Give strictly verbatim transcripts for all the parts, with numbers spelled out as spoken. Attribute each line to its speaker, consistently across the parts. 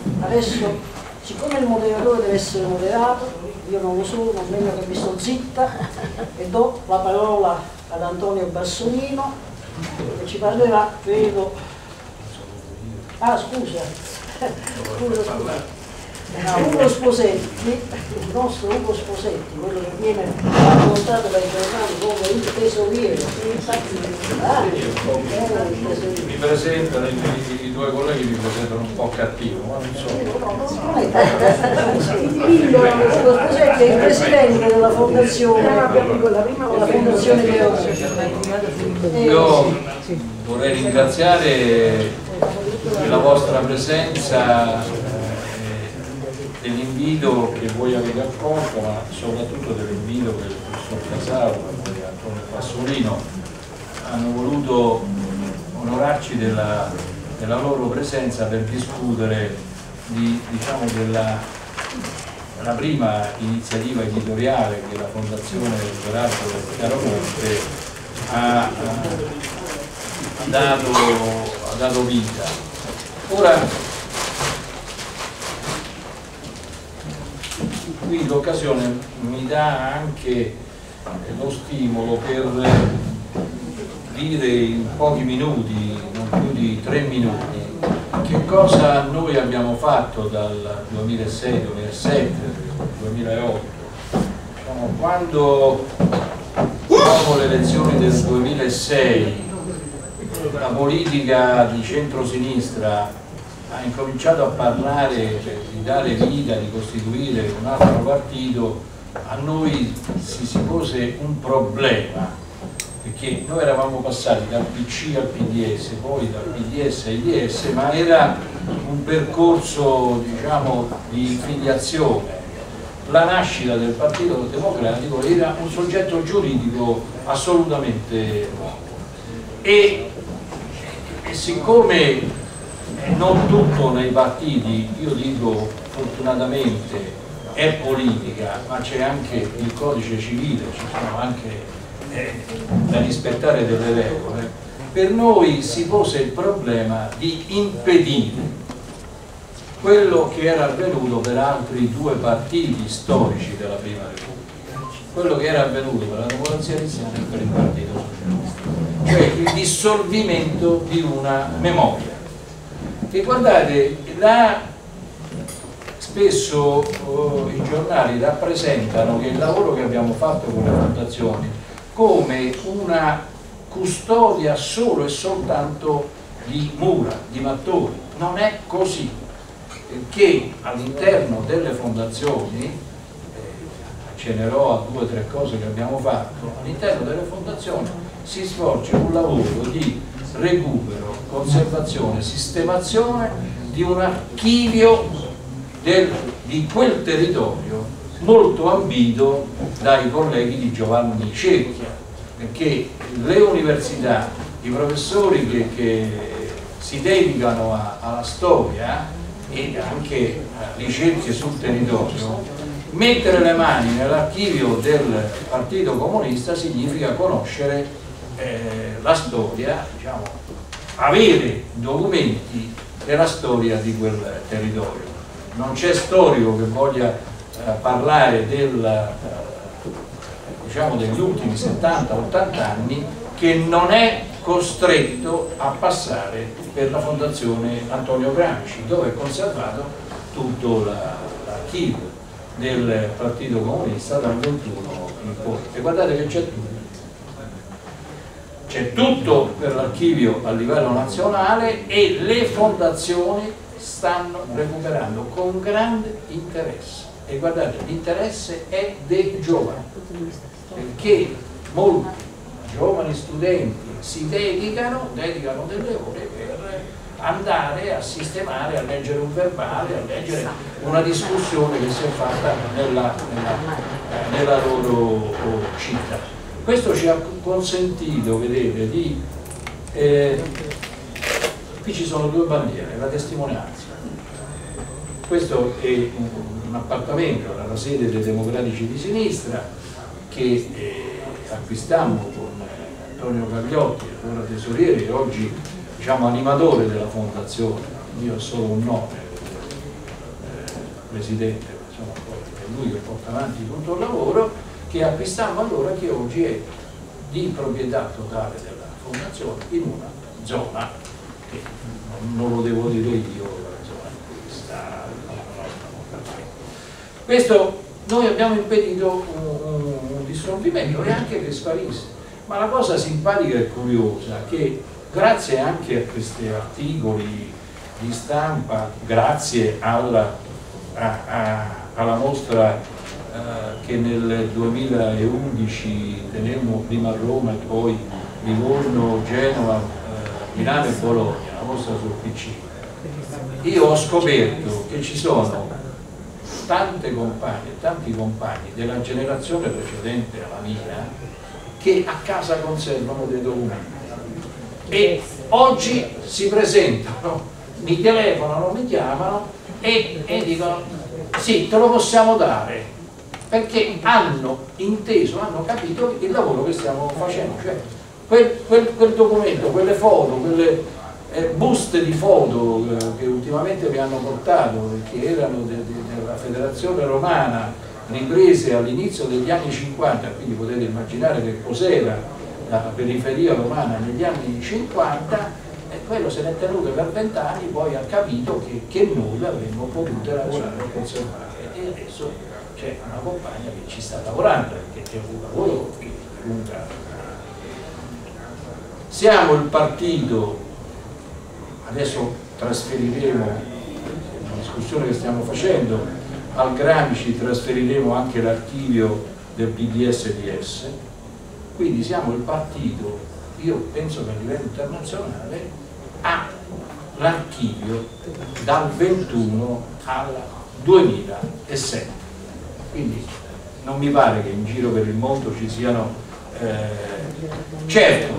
Speaker 1: Adesso, siccome il moderatore deve essere moderato, io non lo sono, non meglio che mi sto zitta e do la parola ad Antonio Bassolino che ci parlerà, credo. Ah, scusa, scusa, scusa. Ugo Sposetti, il nostro Ugo Sposetti, quello che viene raccontato dai giornali come il tesoriero. Ah,
Speaker 2: mi presentano, i, i, i due colleghi mi presentano un po' cattivo, ma non so.
Speaker 1: Ugo Sposetti è il presidente della fondazione, la fondazione che
Speaker 2: Io vorrei ringraziare la vostra presenza, dell'invito che voi avete accolto, ma soprattutto dell'invito che il professor Casaro e Antonio Bassolino hanno voluto onorarci della, della loro presenza per discutere di, diciamo, della, della prima iniziativa editoriale che la Fondazione Gerardo Chiaromonte ha, ha, dato, ha dato vita. Ora, qui l'occasione mi dà anche lo stimolo per dire in pochi minuti, non più di tre minuti, che cosa noi abbiamo fatto dal duemilasei, duemilasette, duemilaotto. Diciamo, quando dopo le elezioni del duemilasei la politica di centrosinistra ha incominciato a parlare di dare vita, di costituire un altro partito, a noi si, si pose un problema, perché noi eravamo passati dal P C al P D S, poi dal P D S ai D S, ma era un percorso, diciamo, di filiazione. La nascita del Partito Democratico era un soggetto giuridico assolutamente nuovo e, e siccome non tutto nei partiti, io dico fortunatamente, è politica, ma c'è anche il codice civile, ci sono anche eh, da rispettare delle regole, per noi si pose il problema di impedire quello che era avvenuto per altri due partiti storici della Prima Repubblica, quello che era avvenuto per la Democrazia Cristiana e per il Partito Socialista, cioè il dissolvimento di una memoria. E guardate, la, spesso oh, i giornali rappresentano che il lavoro che abbiamo fatto con le fondazioni come una custodia solo e soltanto di mura, di mattoni. Non è così, perché all'interno delle fondazioni, eh, accennerò a due o tre cose che abbiamo fatto, all'interno delle fondazioni si svolge un lavoro di recupero, conservazione, sistemazione di un archivio del, di quel territorio molto ambito dai colleghi di Giovanni Cerchia, perché le università, i professori che, che si dedicano a, alla storia e anche a ricerche sul territorio, mettere le mani nell'archivio del Partito Comunista significa conoscere Eh, la storia, diciamo, avere documenti della storia di quel territorio. Non c'è storico che voglia eh, parlare del, eh, diciamo, degli ultimi settanta ottanta anni che non è costretto a passare per la Fondazione Antonio Gramsci, dove è conservato tutto l'archivio del Partito Comunista dal ventuno in poi. E guardate che c'è tutto. C'è tutto per l'archivio a livello nazionale e le fondazioni stanno recuperando con grande interesse. E guardate, l'interesse è dei giovani, perché molti giovani studenti si dedicano, dedicano delle ore per andare a sistemare, a leggere un verbale, a leggere una discussione che si è fatta nella, nella, nella loro città. Questo ci ha consentito, vedete, di eh, qui ci sono due bandiere, la testimonianza. Questo è un, un appartamento alla sede dei Democratici di Sinistra che eh, acquistammo con eh, Antonio Gagliotti, allora tesoriere e oggi, diciamo, animatore della fondazione. Io ho solo un nome, presidente, insomma, poi è lui che porta avanti tutto il lavoro, che acquistammo allora, che oggi è di proprietà totale della fondazione in una zona che non lo devo dire io, la zona in cui sta la nostra montagnetta. Questo noi abbiamo impedito un, un, un dissolvimento e anche che sparisse, ma la cosa simpatica e curiosa è che grazie anche a questi articoli di stampa, grazie alla, a, a, alla mostra eh, che nel duemilaundici tenemmo prima a Roma e poi Livorno, Genova, eh, Milano e Bologna, la mostra sul P C, io ho scoperto che ci sono tante compagne e tanti compagni della generazione precedente alla mia che a casa conservano dei documenti e oggi si presentano, mi telefonano, mi chiamano e, e dicono sì, te lo possiamo dare, perché hanno inteso, hanno capito il lavoro che stiamo facendo, cioè quel, quel, quel documento, quelle foto, quelle eh, buste di foto eh, che ultimamente mi hanno portato, che erano de, de, della Federazione Romana, riprese all'inizio degli anni cinquanta, quindi potete immaginare che cos'era la periferia romana negli anni cinquanta, e quello se n'è tenuto per vent'anni, poi ha capito che, che noi l'avremmo potuto lavorare e conservare, e adesso c'è una compagna che ci sta lavorando, perché è un lavoro che è lungo. Siamo il partito, adesso trasferiremo, è una discussione che stiamo facendo, al Gramsci trasferiremo anche l'archivio del P D S D S, quindi siamo il partito, io penso che a livello internazionale, ha l'archivio dal ventuno al duemilasette, quindi non mi pare che in giro per il mondo ci siano eh, certo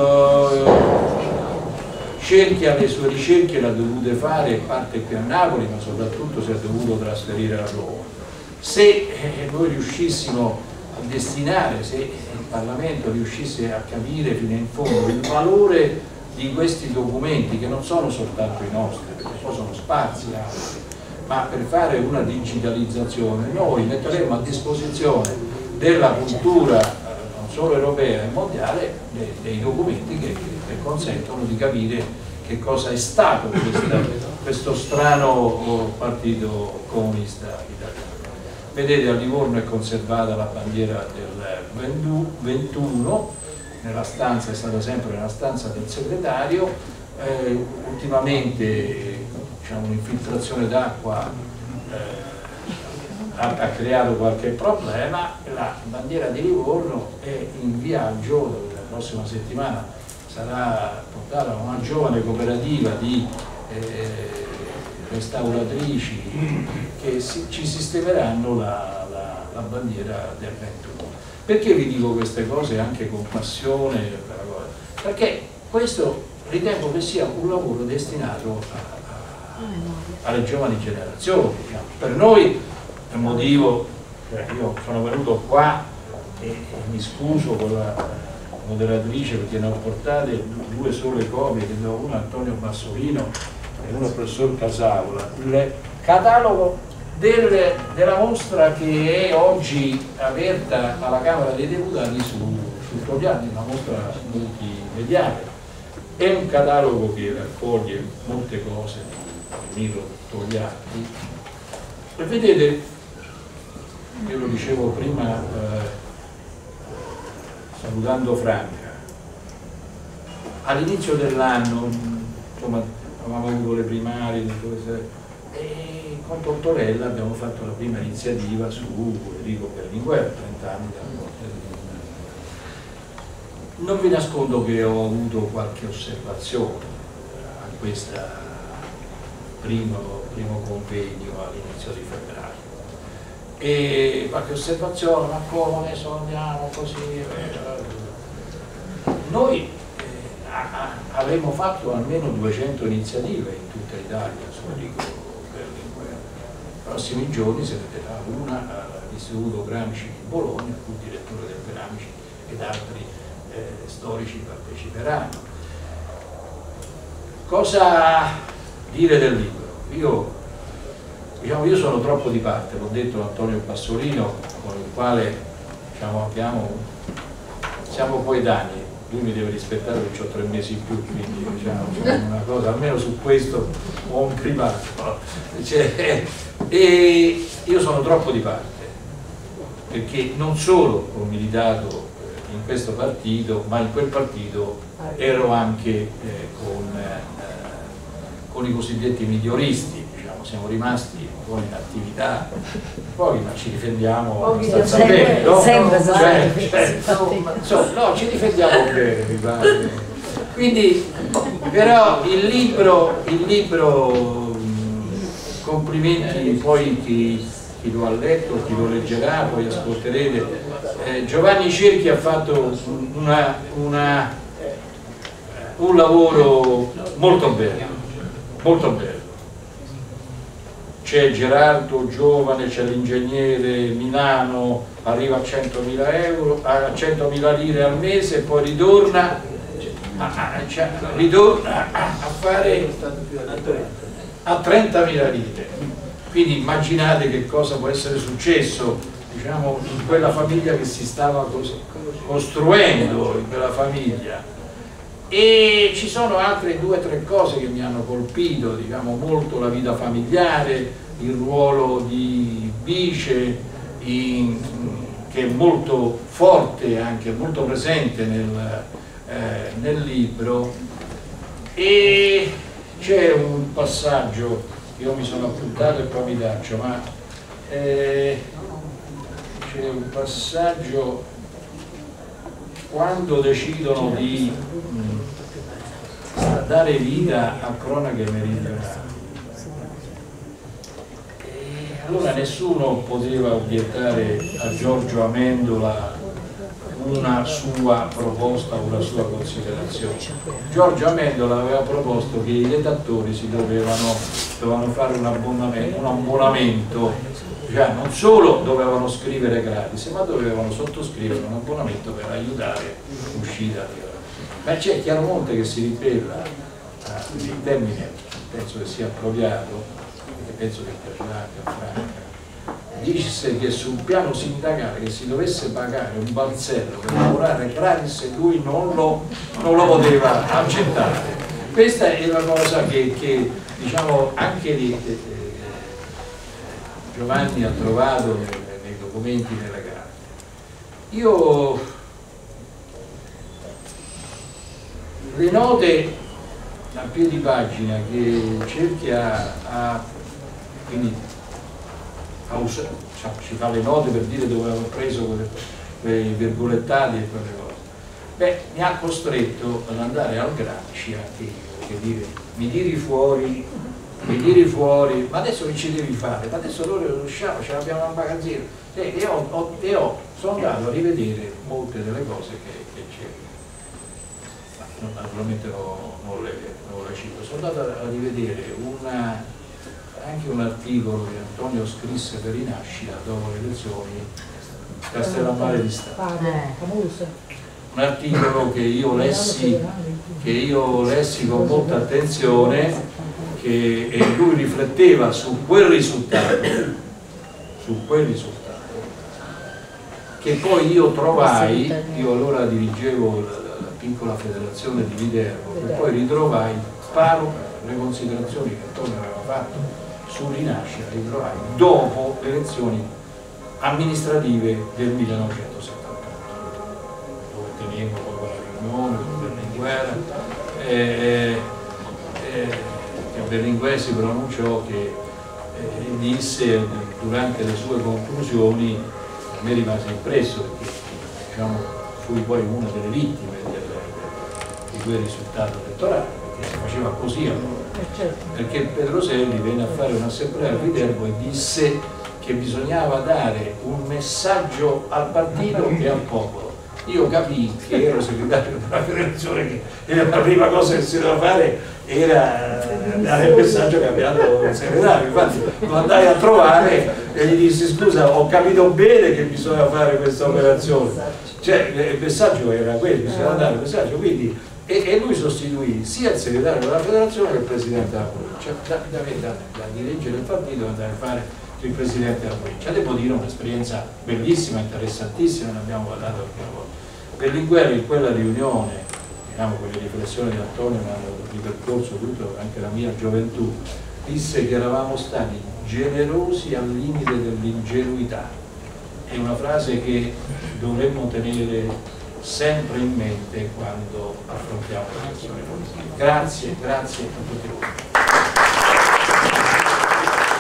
Speaker 2: eh, Cerchia le sue ricerche le ha dovute fare, parte qui a Napoli, ma soprattutto si è dovuto trasferire a Roma. Se eh, noi riuscissimo a destinare, se il Parlamento riuscisse a capire fino in fondo il valore di questi documenti, che non sono soltanto i nostri, perché poi sono spazi altri, ma per fare una digitalizzazione noi metteremo a disposizione della cultura non solo europea e mondiale dei, dei documenti che, che consentono di capire che cosa è stato questa, questo strano partito comunista italiano. Vedete, a Livorno è conservata la bandiera del ventuno, nella stanza, è stata sempre nella stanza del segretario, eh, ultimamente diciamo, un'infiltrazione d'acqua eh, ha, ha creato qualche problema, la bandiera di Livorno è in viaggio, la prossima settimana sarà portata a una giovane cooperativa di eh, restauratrici che si, ci sistemeranno la, la, la bandiera del ventuno. Perché vi dico queste cose anche con passione? Perché questo ritengo che sia un lavoro destinato a, a, alle giovani generazioni. Diciamo. Per noi è un motivo, cioè io sono venuto qua e, e mi scuso con la moderatrice perché ne ho portate due sole copie, che ne ho una a Antonio Bassolino e una al professor Casavola, il catalogo del, della mostra che è oggi aperta alla Camera dei Deputati su, su Togliatti, una mostra multimediale. È un catalogo che raccoglie molte cose di Miro Togliatti e vedete, io lo dicevo prima eh, salutando Franca, all'inizio dell'anno insomma avevamo avuto le primarie e con Tortorella abbiamo fatto la prima iniziativa su Enrico Berlinguer, trenta anni dalla morte di Berlinguer. Non vi nascondo che ho avuto qualche osservazione a questo primo, primo convegno all'inizio di febbraio. E qualche osservazione, ma come andiamo così? Noi eh, avremmo fatto almeno duecento iniziative in tutta Italia su Enrico Berlinguer. Nei prossimi giorni se ne terrà una all'Istituto Gramsci di Bologna, il cui direttore del Gramsci ed altri eh, storici parteciperanno. Cosa dire del libro? Io diciamo, io sono troppo di parte, l'ho detto a Antonio Bassolino, con il quale diciamo, abbiamo, siamo coetanei, lui mi deve rispettare perché ho tre mesi in più, quindi diciamo, c'è una cosa, almeno su questo ho un primato, cioè, e io sono troppo di parte, perché non solo ho militato in questo partito, ma in quel partito ero anche eh, con, eh, con i cosiddetti miglioristi, diciamo, siamo rimasti poi in attività, poi ma ci difendiamo abbastanza bene, no?
Speaker 3: Sempre,
Speaker 2: cioè, cioè, insomma, no, ci difendiamo bene, mi pare. Quindi, però il libro, il libro complimenti poi chi, chi lo ha letto, chi lo leggerà, poi ascolterete. Eh, Giovanni Cerchi ha fatto una, una, un lavoro molto bello, molto bello. C'è Gerardo giovane, c'è l'ingegnere Milano, arriva a centomila euro, a centomila lire al mese e poi ritorna a, a, cioè, ritorna a fare a trentamila lire. Quindi immaginate che cosa può essere successo, diciamo, in quella famiglia che si stava costruendo, in quella famiglia. E ci sono altre due o tre cose che mi hanno colpito, diciamo, molto la vita familiare, il ruolo di vice, in, che è molto forte, anche molto presente nel, eh, nel libro. E c'è un passaggio che io mi sono appuntato e poi mi taccio, ma eh, c'è un passaggio quando decidono di mh, dare vita a Cronache Meridionali. Allora nessuno poteva obiettare a Giorgio Amendola una sua proposta o una sua considerazione. Giorgio Amendola aveva proposto che i redattori si dovevano, dovevano fare un abbonamento, un abbonamento, cioè non solo dovevano scrivere gratis, ma dovevano sottoscrivere un abbonamento per aiutare l'uscita. Ma c'è Chiaromonte che si ribella il termine, penso che sia appropriato, penso che piacerà anche a Franca, disse che sul piano sindacale che si dovesse pagare un balzello per lavorare gratis e lui non lo, non lo poteva accettare. Questa è la cosa che, che diciamo anche di, eh, Giovanni ha trovato nei, nei documenti delle carte. Io le note a piedi pagina che Cerchi a, a quindi cioè, ci fa le note per dire dove avevo preso quelle, quei virgolettati e quelle cose. Beh, mi ha costretto ad andare al Gramsci anche io, che dire, mi tiri fuori, mi tiri fuori, ma adesso che ci devi fare? Ma adesso noi lo riusciamo, ce l'abbiamo al magazzino. E io, ho, e ho, sono andato a rivedere molte delle cose che, che c'erano. Naturalmente no, non, le, non le cito, sono andato a rivedere una anche un articolo che Antonio scrisse per Rinascita dopo le elezioni Castellammare di Stato, un articolo che io lessi che io lessi con molta attenzione, che e lui rifletteva su quel risultato su quel risultato che poi io trovai, io allora dirigevo la, la piccola federazione di Viterbo, che poi ritrovai paro le considerazioni che Antonio aveva fatto su Rinascita, ritrovai dopo le elezioni amministrative del millenovecentosettantotto, dove tenemmo poi quella riunione con Berlinguer, eh, eh, che Berlinguer si pronunciò, che eh, disse durante le sue conclusioni, a me rimase impresso perché diciamo, fui poi una delle vittime del, di quel risultato elettorale, perché si faceva così allora. Perché Pedroselli venne a fare un'assemblea a Viterbo e disse che bisognava dare un messaggio al partito e al popolo. Io capii che ero segretario della federazione, che la prima cosa che si doveva fare era dare il messaggio che aveva dato il segretario. Infatti lo andai a trovare e gli dissi: scusa, ho capito bene che bisogna fare questa operazione, cioè il messaggio era quello, bisogna dare il messaggio, quindi e, e lui sostituì sia il segretario della federazione che il presidente della provincia, da, da, da, da dirigere il partito e da fare il presidente della provincia. Devo dire un'esperienza bellissima, interessantissima, ne abbiamo parlato alcune volte. Berlinguer in quella riunione, diciamo quelle riflessioni di Antonio mi hanno ripercorso tutto, anche la mia gioventù, disse che eravamo stati generosi al limite dell'ingenuità. È una frase che dovremmo tenere sempre in mente quando affrontiamo le questioni politiche. Grazie, grazie a tutti voi.